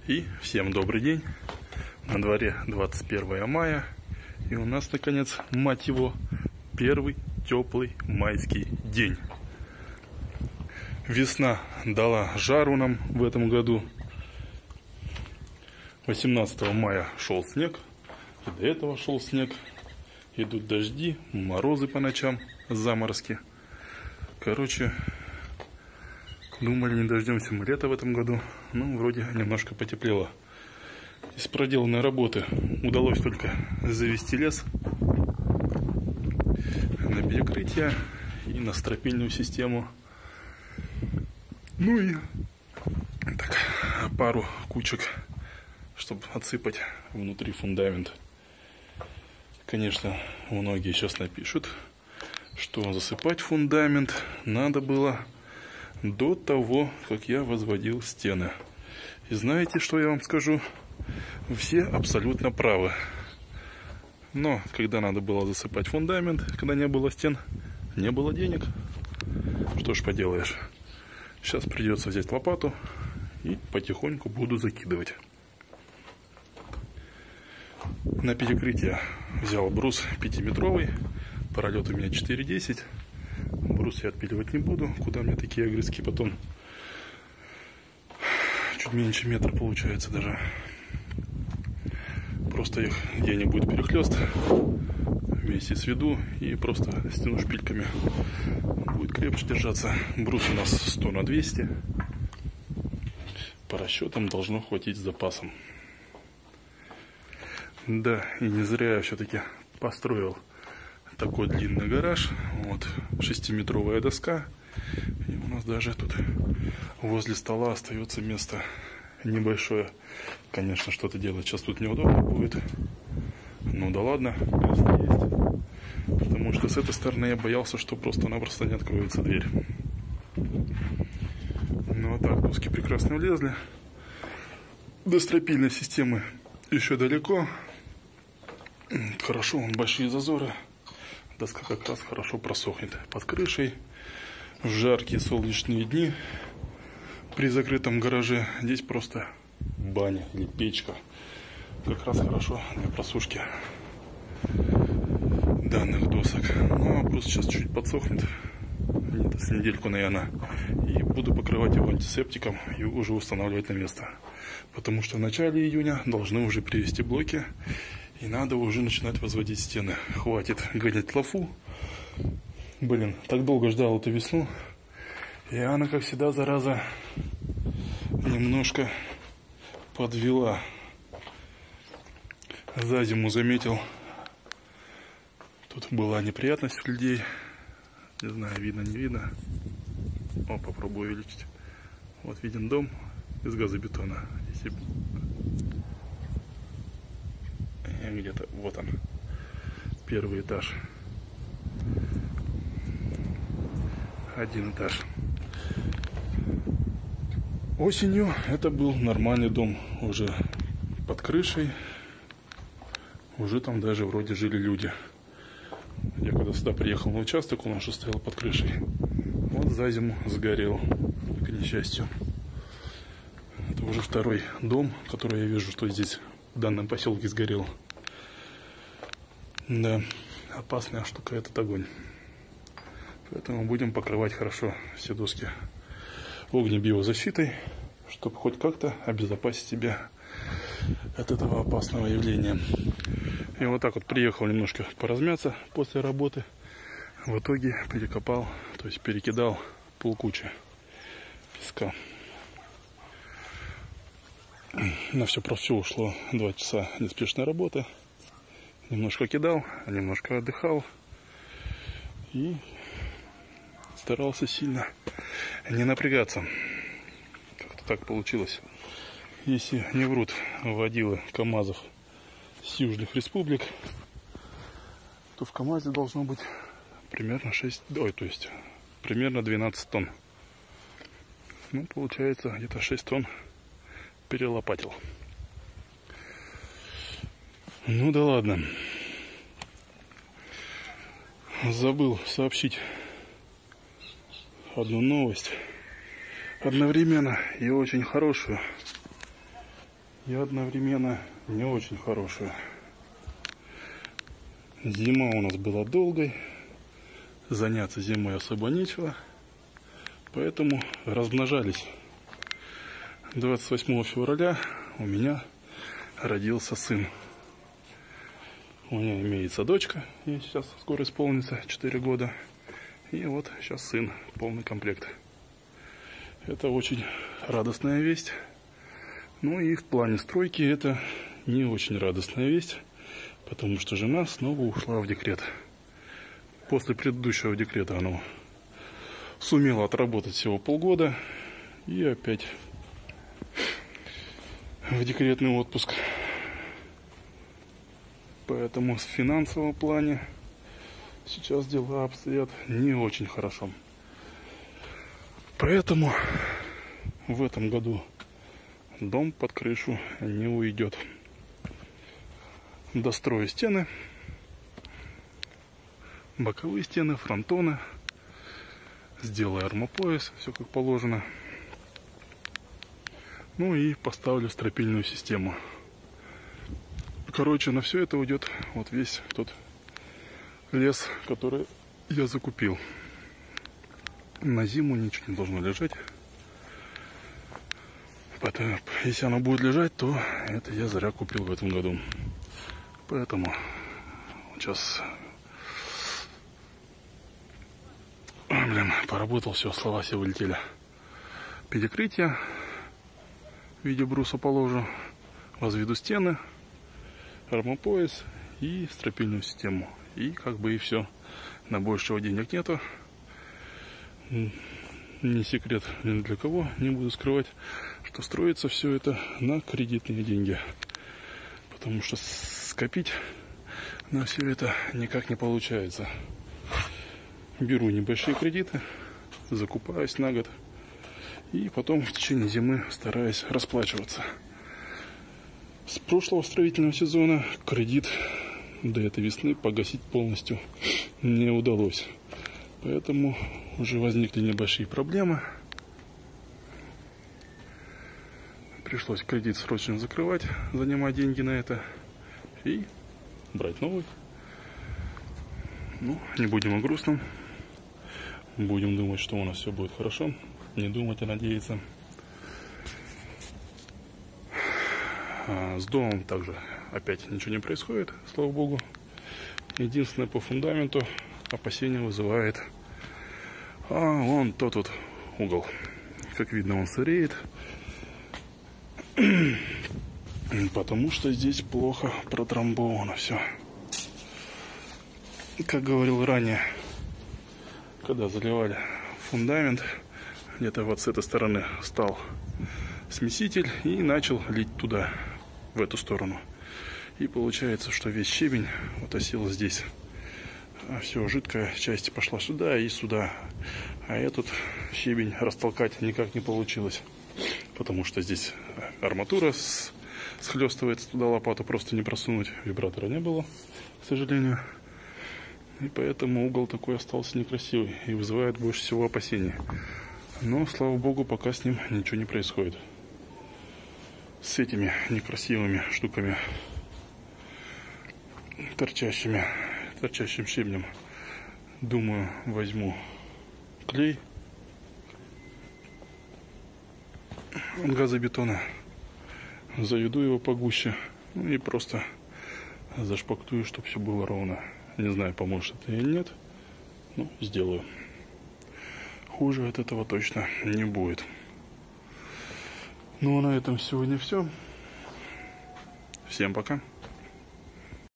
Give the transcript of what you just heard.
И всем добрый день. На дворе 21 мая. И у нас, наконец, мать его, первый теплый майский день. Весна дала жару нам в этом году. 18 мая шел снег. И до этого шел снег. Идут дожди, морозы по ночам, заморозки. Короче, думали, не дождемся мы лета в этом году. Ну, вроде немножко потеплело. Из проделанной работы удалось только завести лес на перекрытие и на стропильную систему. Ну и так, пару кучек, чтобы отсыпать внутри фундамент. Конечно, многие сейчас напишут, что засыпать фундамент надо было до того, как я возводил стены. И знаете, что я вам скажу? Все абсолютно правы. Но когда надо было засыпать фундамент, когда не было стен, не было денег. Что ж поделаешь. Сейчас придется взять лопату и потихоньку буду закидывать. На перекрытие взял брус 5-метровый. Пролет у меня 4,10. Брус я отпиливать не буду. Куда мне такие огрызки потом? Чуть меньше метра получается даже. Просто их где-нибудь будет перехлест. Вместе сведу и просто стяну шпильками. Будет крепче держаться. Брус у нас 100 на 200. По расчетам должно хватить с запасом. Да, и не зря я все-таки построил такой длинный гараж. Вот 6-метровая доска. И у нас даже тут возле стола остается место небольшое. Конечно, что-то делать сейчас тут неудобно будет. Ну да ладно, место есть. Потому что с этой стороны я боялся, что просто-напросто не откроется дверь. Ну а так, доски прекрасно влезли. До стропильной системы еще далеко. Хорошо, большие зазоры. Доска как раз хорошо просохнет под крышей. В жаркие солнечные дни при закрытом гараже здесь просто баня или печка. Как раз хорошо для просушки данных досок. Ну а брус сейчас чуть подсохнет. Где-то с недельку, наверное. И буду покрывать его антисептиком и уже устанавливать на место. Потому что в начале июня должны уже привезти блоки. И надо уже начинать возводить стены. Хватит гонять лафу. Блин, так долго ждал эту весну. И она, как всегда, зараза, немножко подвела. За зиму заметил, тут была неприятность у людей. Не знаю, видно, не видно. О, попробую увеличить. Вот виден дом из газобетона. Если... Где-то вот он, первый этаж, один этаж. Осенью это был нормальный дом, уже под крышей, уже там даже вроде жили люди. Я когда сюда приехал на участок, он уже стоял под крышей. Вот за зиму сгорел, к несчастью. Это уже второй дом, который я вижу, что здесь в данном поселке сгорел. Да, опасная штука этот огонь. Поэтому будем покрывать хорошо все доски огнебиозащитой, чтобы хоть как-то обезопасить себя от этого опасного явления. И вот так вот приехал немножко поразмяться после работы. В итоге перекопал, то есть перекидал полкучи песка. На все про все ушло 2 часа неспешной работы. Немножко кидал, а немножко отдыхал. И старался сильно не напрягаться. Как-то так получилось. Если не врут водилы КамАЗов с южных республик, то в КамАЗе должно быть примерно 12 тонн. Ну, получается, где-то 6 тонн перелопатил. Ну да ладно. Забыл сообщить одну новость. Одновременно и очень хорошую. и одновременно не очень хорошую. Зима у нас была долгой, заняться зимой особо нечего, поэтому размножались. 28 февраля у меня родился сын. У меня имеется дочка, ей сейчас скоро исполнится 4 года. И вот сейчас сын, полный комплект. Это очень радостная весть. Ну и в плане стройки это не очень радостная весть, потому что жена снова ушла в декрет. После предыдущего декрета она сумела отработать всего полгода и опять в декретный отпуск. Поэтому в финансовом плане сейчас дела обстоят не очень хорошо. Поэтому в этом году дом под крышу не уйдет. Дострою стены, боковые стены, фронтоны, сделаю армопояс, все как положено. Ну и поставлю стропильную систему. Короче, на все это уйдет вот весь тот лес, который я закупил. На зиму ничего не должно лежать. Потом, если оно будет лежать, то это я зря купил в этом году. Поэтому сейчас... поработал, все, слова все вылетели. Перекрытие в виде бруса положу, возведу стены, армопояс и стропильную систему. И как бы и все. На большего денег нету. Не секрет ни для кого, не буду скрывать, что строится все это на кредитные деньги. Потому что скопить на все это никак не получается. Беру небольшие кредиты, закупаюсь на год. И потом в течение зимы стараюсь расплачиваться. С прошлого строительного сезона кредит до этой весны погасить полностью не удалось. Поэтому уже возникли небольшие проблемы. Пришлось кредит срочно закрывать, занимать деньги на это и брать новый. Ну, не будем о грустном. Будем думать, что у нас все будет хорошо. Не думать, а надеяться. С домом также опять ничего не происходит, слава богу. Единственное, по фундаменту опасения вызывает вон тот вот угол. Как видно, он сыреет, потому что здесь плохо протрамбовано все. Как говорил ранее, когда заливали фундамент, где-то вот с этой стороны стал смеситель и начал лить туда, в эту сторону. И получается, что весь щебень вот осел здесь. А все, жидкая часть пошла сюда и сюда. А этот щебень растолкать никак не получилось. Потому что здесь арматура схлестывается, туда лопату просто не просунуть. Вибратора не было, к сожалению. И поэтому угол такой остался некрасивый и вызывает больше всего опасений. Но, слава богу, пока с ним ничего не происходит. С этими некрасивыми штуками, торчащим щебнем, думаю, возьму клей от газобетона, заведу его погуще, ну и просто зашпаклюю, чтобы все было ровно. Не знаю, поможет это или нет, но сделаю. Хуже от этого точно не будет. Ну а на этом сегодня все. Всем пока.